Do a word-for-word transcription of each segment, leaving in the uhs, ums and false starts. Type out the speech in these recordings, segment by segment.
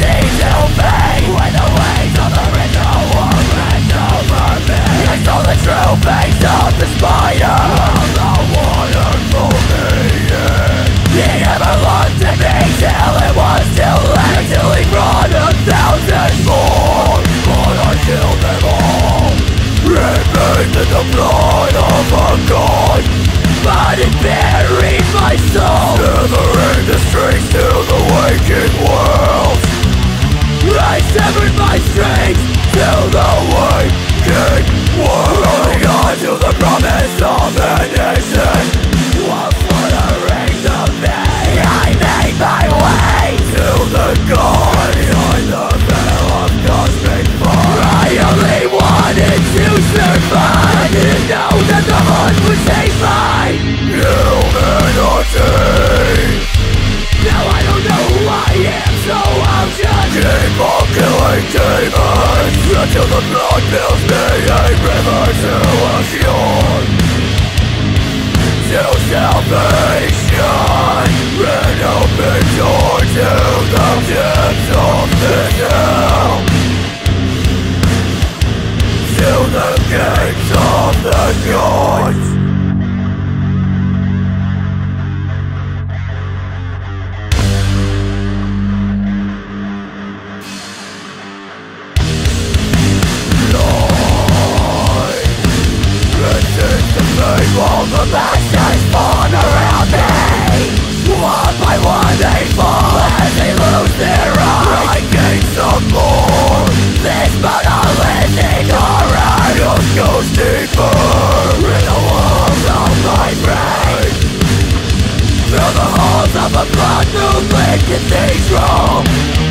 seem to me when the weight of the ritual war rests over me. I saw the true face of the spider of the waterfall being. He never looked at me till it was too late, till he brought a thousand more. But I killed them all, remained in the blood of a god. But it buried my soul, shivering the streets to the waking world. I severed my strings to the waking world, holding on to the promise of an exit. While fluttering the bay, I made my way to the god behind the veil of cosmic fire. I only wanted to survive. I didn't know that the hunt would take my humanity. Now I don't know who I am, so I'll just keep on killing demons until the blood fills me a river to ocean, to salvation, an open door to the depths of this hell, to the gates of the gods. All the masters spawn around me. One by one they fall as they lose their eyes. I gain some more. This monolithic horror just goes deeper in the walls of my brain. Through the halls of a blood-moonlit cathedral,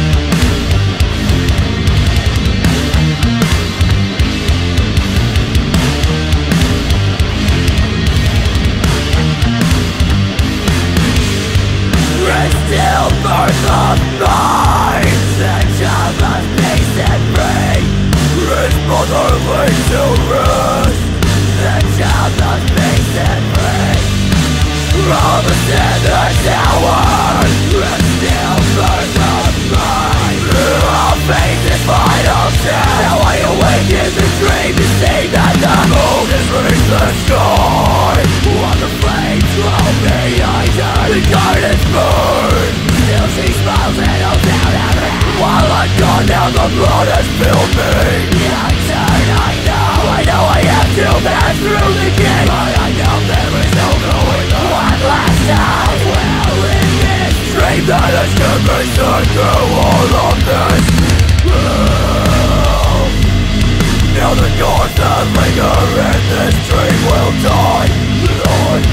still birth of mine. The child must be set free. His mother laid to rest. The child must be set free. All the sinners tower. The still birth of mine. All faith is final test. Now I awaken the dream to see that the moon has reached the sky. While the flames glow behind her, the gardens burn. Still she smiles and holds out her hand. While I'm gone now the blood has filled me. I turn, I know, I know I have to pass through the gate, but I know there is no going back. One last time, well in this dream that has kept me stuck through all of this hell. Now the gods that linger in this dream will die. Lord,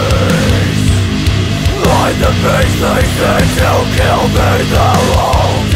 peace. Like the beast they sent to kill me, the wolves